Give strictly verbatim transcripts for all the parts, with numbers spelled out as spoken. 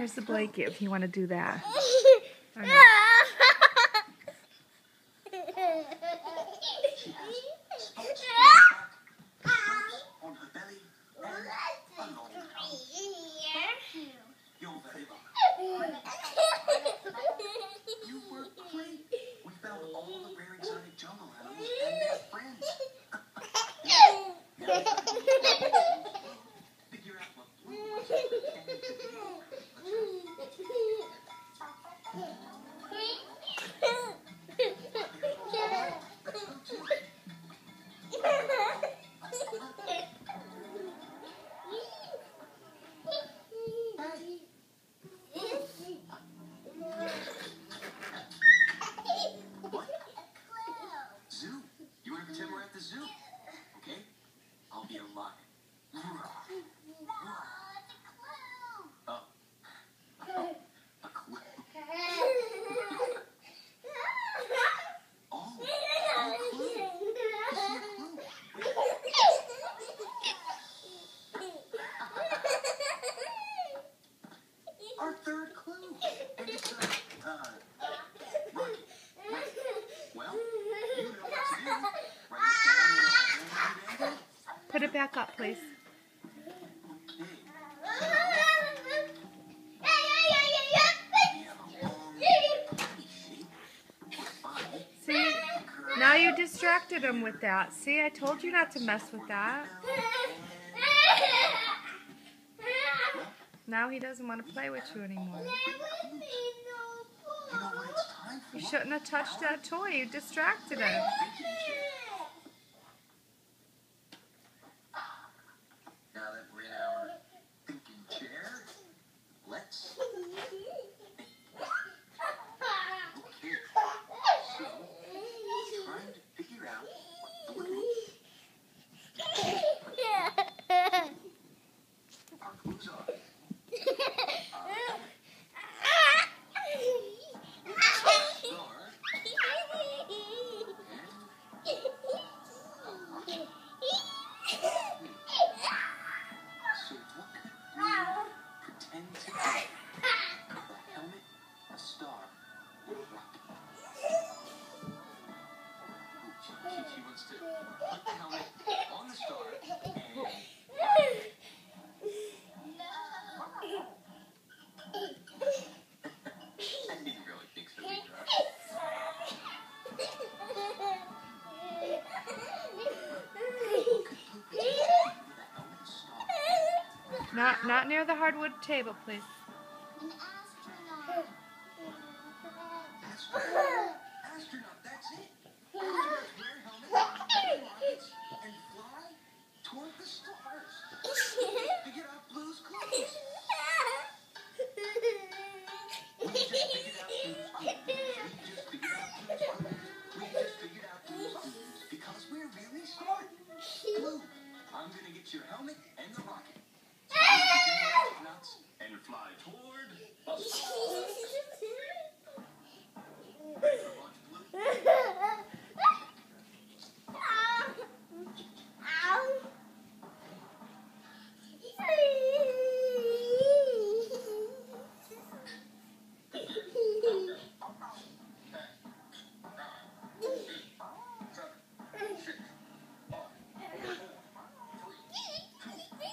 Here's the blanket if you want to do that. Or not. On her belly and along the You're very welcome. You were great. We found all the rare exotic jungle animals and their friends. Figure out what Blue was pretending to be. Zoo? You want to pretend we're at the zoo? Okay? I'll be a lion. Oh. Oh. A clue. Oh. A clue. You see a clue. Our third clue. And it's a, uh, Rocky. Right. Well, you know what to do. Write it down. Put it back up, please. See? Now you distracted him with that. See, I told you not to mess with that. Now he doesn't want to play with you anymore. You shouldn't have touched that toy. You distracted him. Now that we're in our thinking chair, let's think. Okay. So, trying to figure out what the clues Our clues are. She wants to put the helmet on the star and... I think he really thinks that we drive. Not, not near the hardwood table, please. An astronaut. Astronaut. Astronaut, that's it. Astronauts wear helmets, rockets, and fly toward the stars. Figure out Blue's clues. We just figured out Blue's clues. We just figured out Blue's clues. We just figured out Blue's clues because we're really smart. Blue, I'm gonna get your helmet and the rocket. So you can get astronauts and fly toward the stars. Ready for launch, Blue?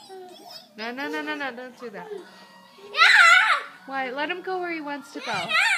No, no, no, no, no, don't do that. Why? Let him go where he wants to go.